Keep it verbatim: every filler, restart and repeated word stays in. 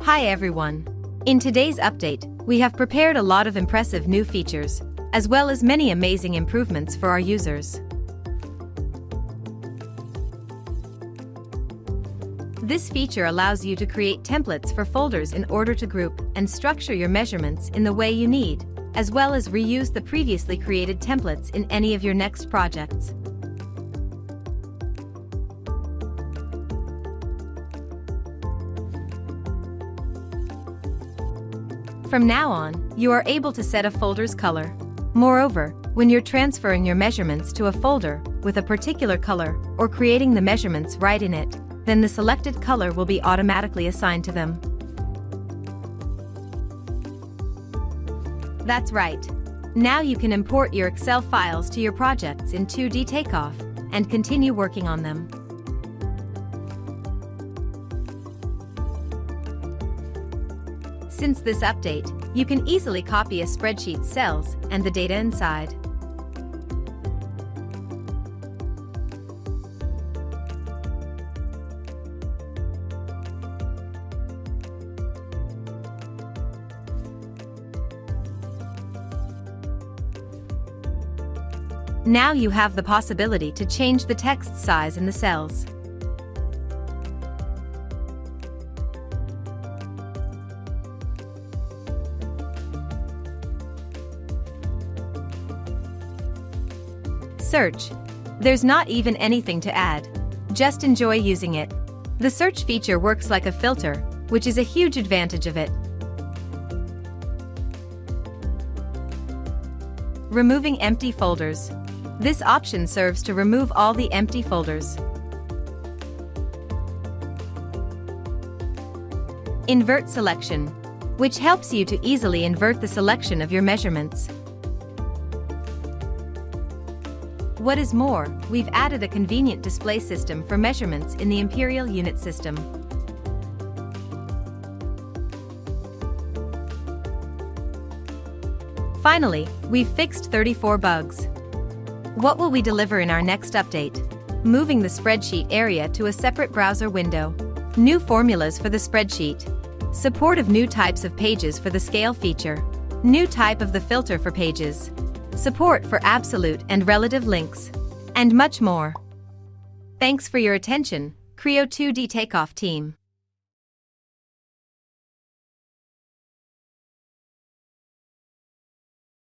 Hi everyone! In today's update, we have prepared a lot of impressive new features, as well as many amazing improvements for our users. This feature allows you to create templates for folders in order to group and structure your measurements in the way you need, as well as reuse the previously created templates in any of your next projects. From now on, you are able to set a folder's color. Moreover, when you're transferring your measurements to a folder with a particular color or creating the measurements right in it, then the selected color will be automatically assigned to them. That's right. Now you can import your Excel files to your projects in two D Takeoff and continue working on them. Since this update, you can easily copy a spreadsheet's cells and the data inside. Now you have the possibility to change the text size in the cells. Search. There's not even anything to add. Just enjoy using it. The search feature works like a filter, which is a huge advantage of it. Removing empty folders. This option serves to remove all the empty folders. Invert selection, which helps you to easily invert the selection of your measurements. What is more, we've added a convenient display system for measurements in the Imperial unit system. Finally, we've fixed thirty-four bugs. What will we deliver in our next update? Moving the spreadsheet area to a separate browser window. New formulas for the spreadsheet. Support of new types of pages for the scale feature. New type of the filter for pages. Support for absolute and relative links. And much more. Thanks for your attention, Kreo two D Takeoff team.